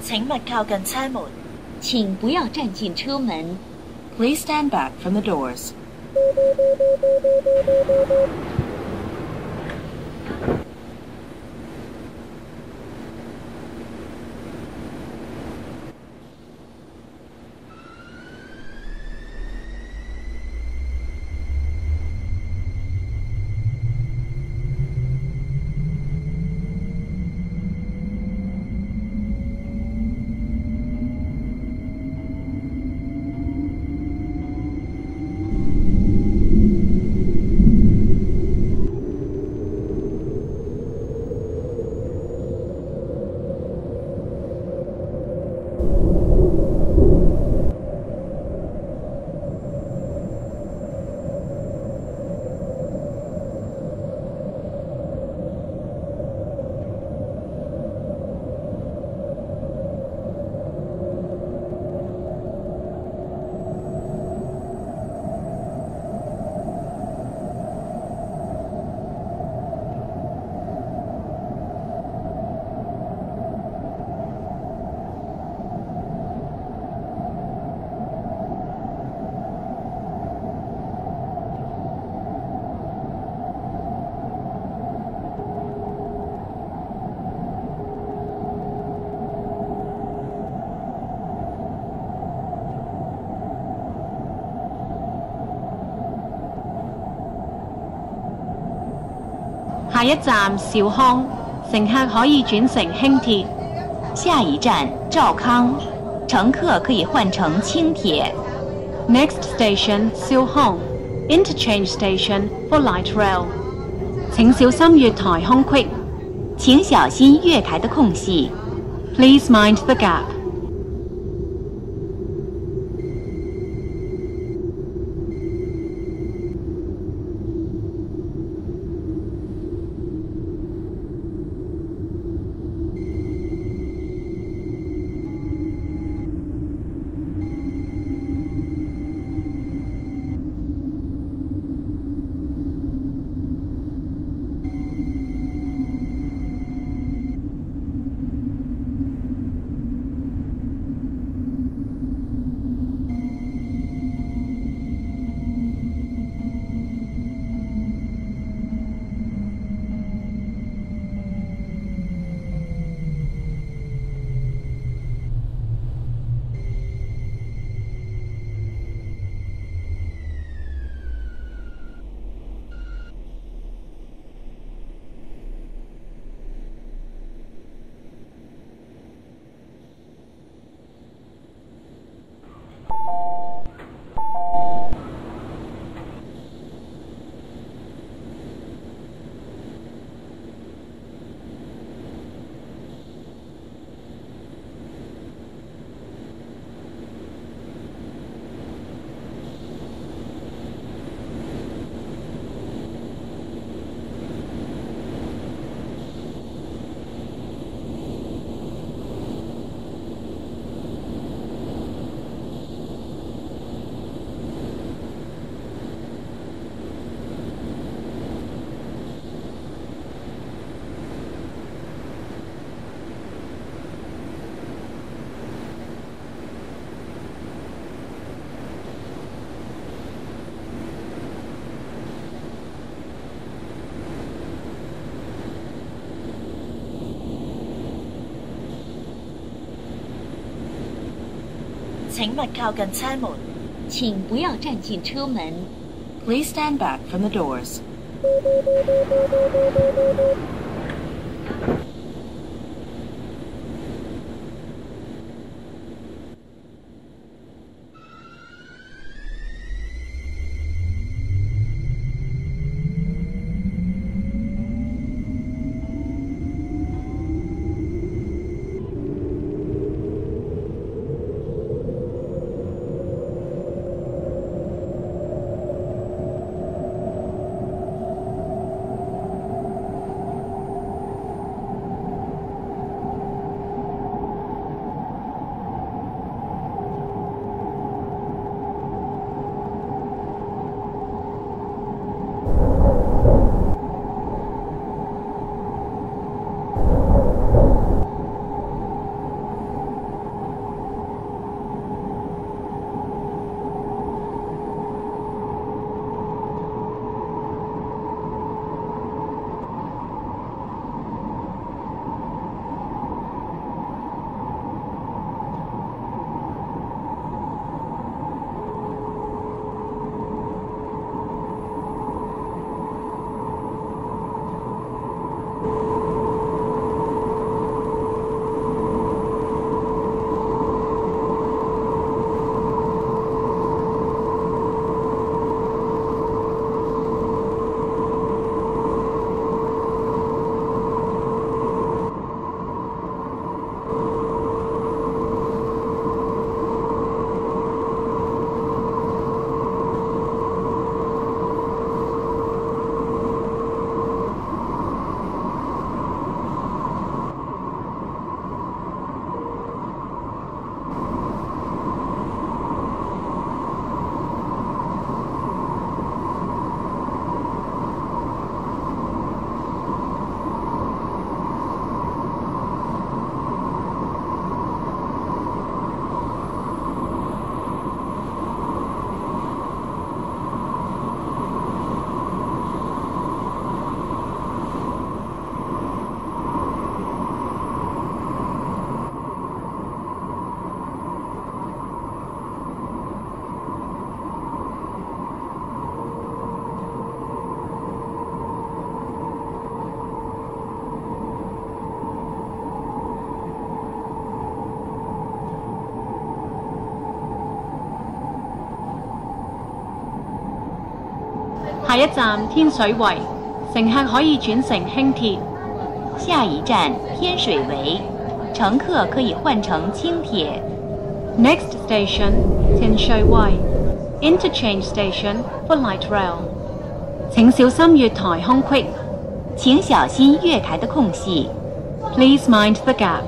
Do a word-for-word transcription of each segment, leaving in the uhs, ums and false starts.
請勿靠近車門。 請不要站進車門。 Please stand back from the doors. 下一站兆康，乘客可以轉乘輕鐵。 下一站兆康，乘客可以換乘輕鐵。 Next station 兆康 ，interchange station for light rail。請小心月台空隙。 請小心月台的空隙。 Please mind the gap。 請勿靠近車門。 請不要站進車門。 Please stand back from the doors. 「 下一站天水圍，乘客可以轉乘輕鐵。 下一站天水圍，乘客可以換乘輕鐵。 Next station 天水圍 Interchange station for light rail。請小心月台空隙。 請小心月台的空隙。 Please mind the gap。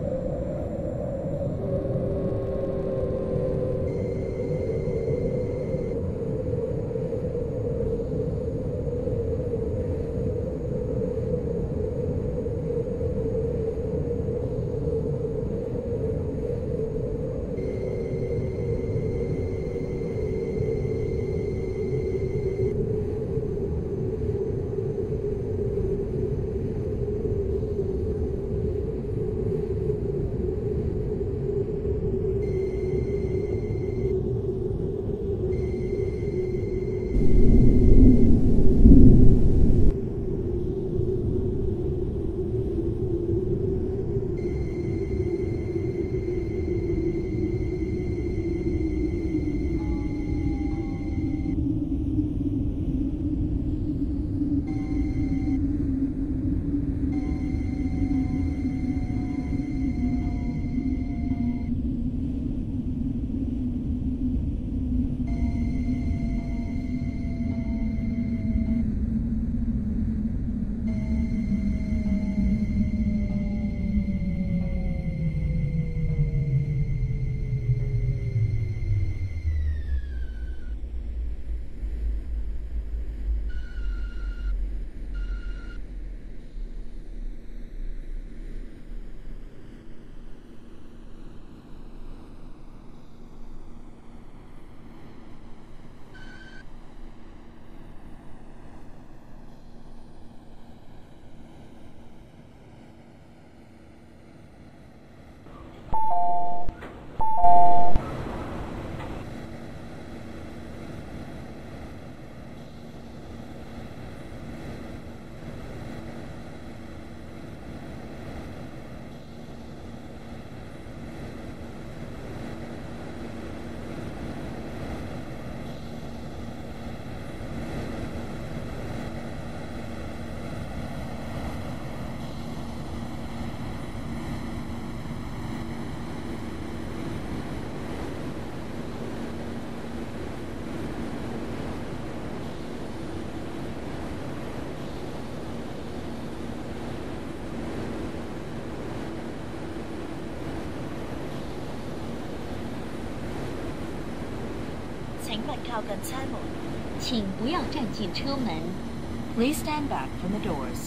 請勿靠近車門。 請不要站進車門。 Please stand back from the doors.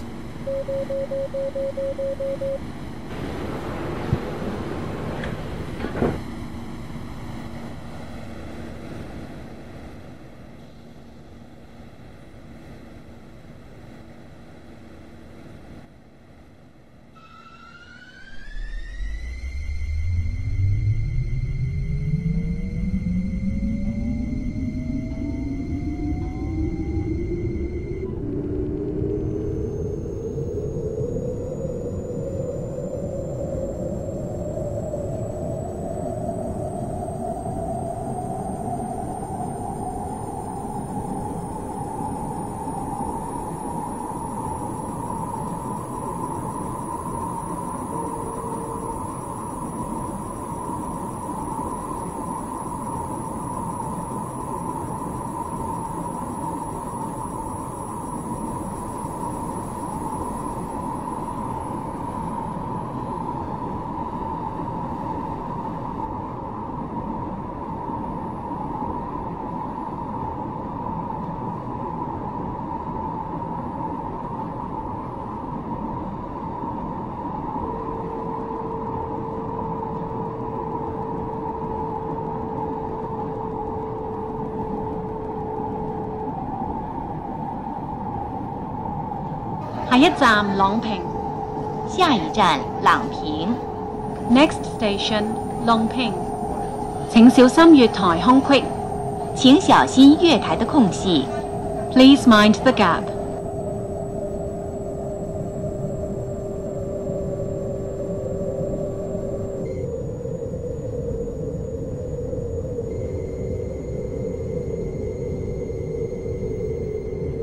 下一站朗屏。 下一站朗屏。 Next station 朗屏。請小心月台空隙。 請小心月台的空隙。 Please mind the gap. 請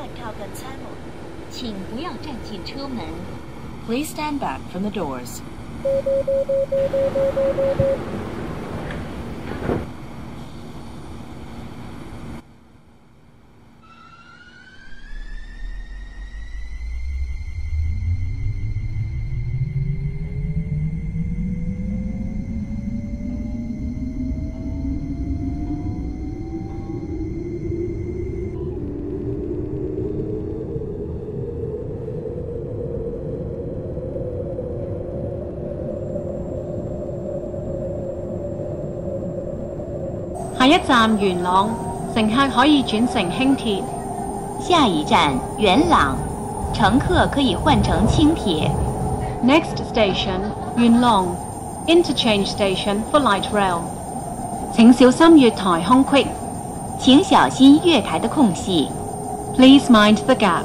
靠近车门， 请不要站进车门。 Please stand back from the doors. 下一站元朗，乘客可以转乘轻铁。 下一站元朗，乘客可以换乘轻铁。 Next station 元朗 Interchange station for light rail。請小心月台空隙。 請小心月台的空隙。 Please mind the gap。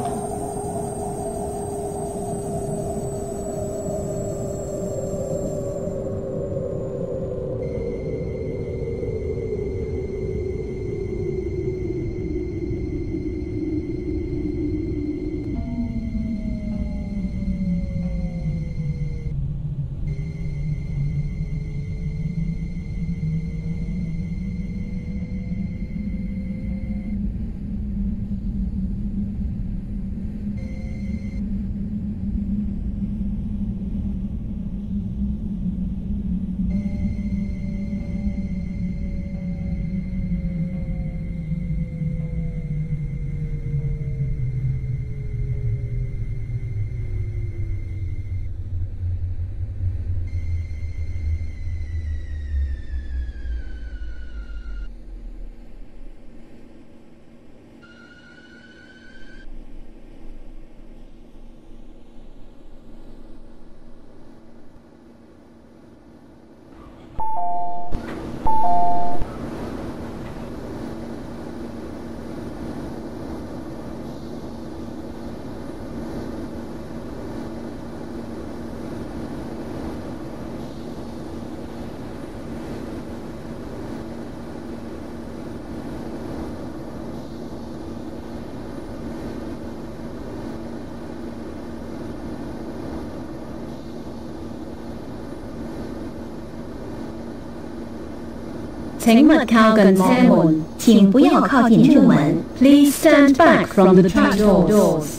请勿靠近车门，请不要靠近车门。Please stand back from the track doors.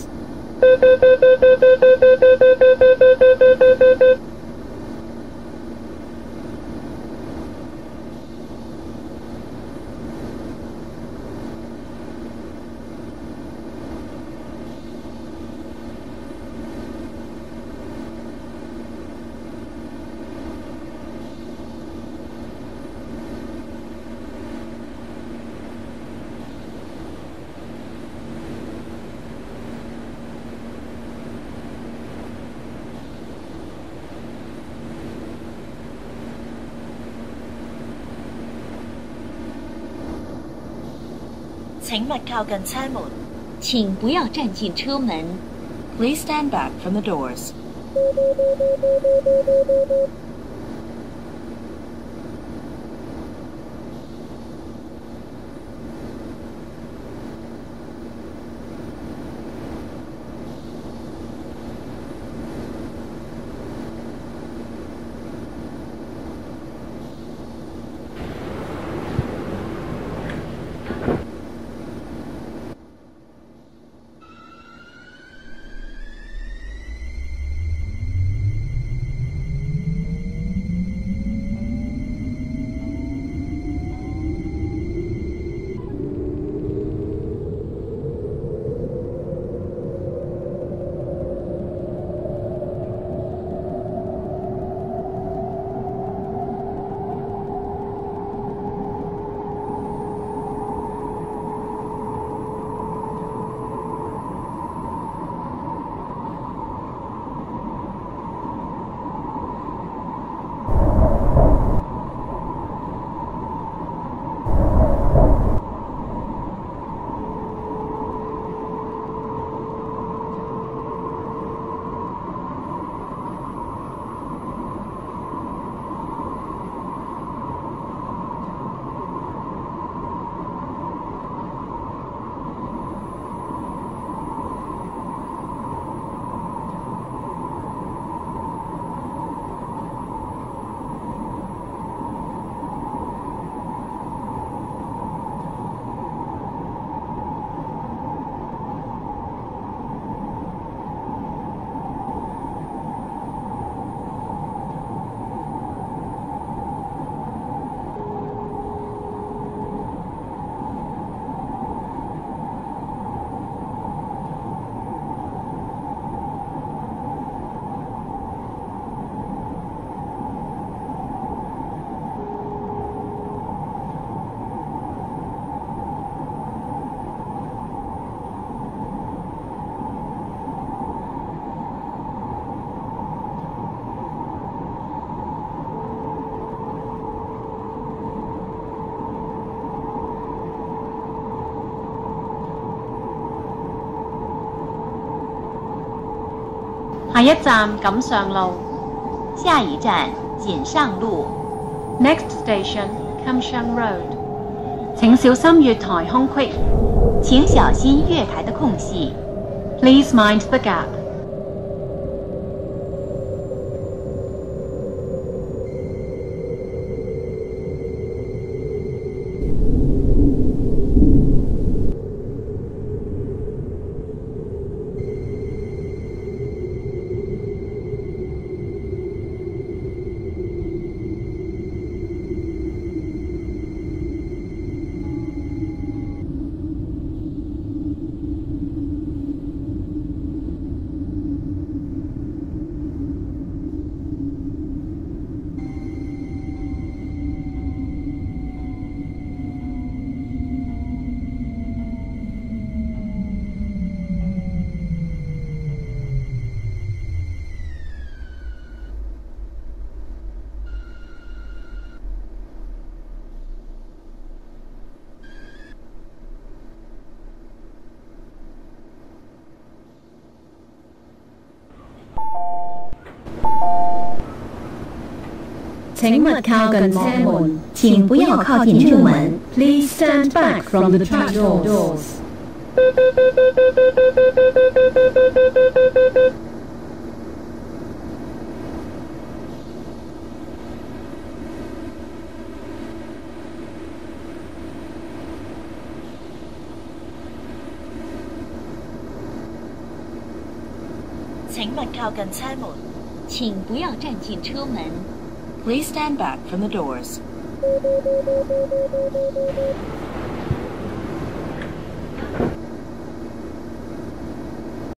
请勿靠近车门， 请不要站进车门。 Please stand back from the doors. 下一站錦上路。 下一站锦上路。 Next station, Kam Shang Road. 請小心月台空隙。 請小心月台的空隙。 Please mind the gap. 請勿靠近車門，請不要靠近正門。Please stand back from the trap doors. 請勿靠近車門， 請不要站進車門。 Please stand back from the doors.